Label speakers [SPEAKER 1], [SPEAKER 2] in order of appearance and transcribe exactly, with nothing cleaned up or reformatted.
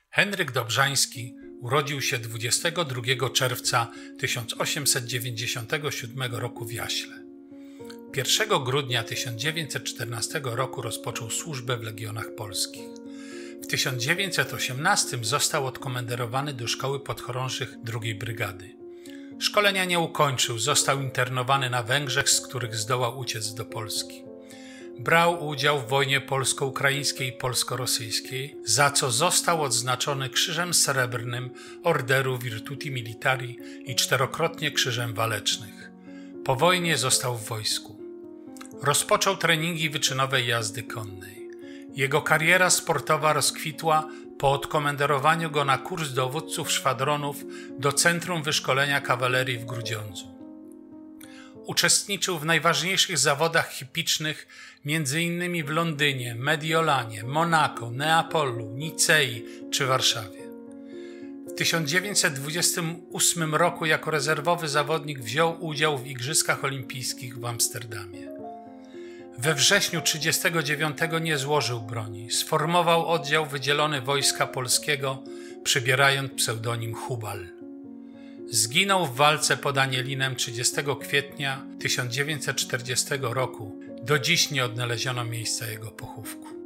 [SPEAKER 1] Henryk Dobrzański urodził się dwudziestego drugiego czerwca tysiąc osiemset dziewięćdziesiątego siódmego roku w Jaśle. pierwszego grudnia tysiąc dziewięćset czternastego roku rozpoczął służbę w Legionach Polskich. W tysiąc dziewięćset osiemnastym został odkomenderowany do Szkoły Podchorążych drugiej Brygady. Szkolenia nie ukończył, został internowany na Węgrzech, z których zdołał uciec do Polski. Brał udział w wojnie polsko-ukraińskiej i polsko-rosyjskiej, za co został odznaczony Krzyżem Srebrnym Orderu Virtuti Militari i czterokrotnie Krzyżem Walecznych. Po wojnie został w wojsku. Rozpoczął treningi wyczynowej jazdy konnej. Jego kariera sportowa rozkwitła po odkomenderowaniu go na kurs dowódców szwadronów do Centrum Wyszkolenia Kawalerii w Grudziądzu. Uczestniczył w najważniejszych zawodach hippicznych, między innymi w Londynie, Mediolanie, Monako, Neapolu, Nicei czy Warszawie. W tysiąc dziewięćset dwudziestym ósmym roku jako rezerwowy zawodnik wziął udział w Igrzyskach Olimpijskich w Amsterdamie. We wrześniu tysiąc dziewięćset trzydziestego dziewiątego nie złożył broni. Sformował oddział wydzielony Wojska Polskiego, przybierając pseudonim Hubal. Zginął w walce pod Anielinem trzydziestego kwietnia tysiąc dziewięćset czterdziestego roku. Do dziś nie odnaleziono miejsca jego pochówku.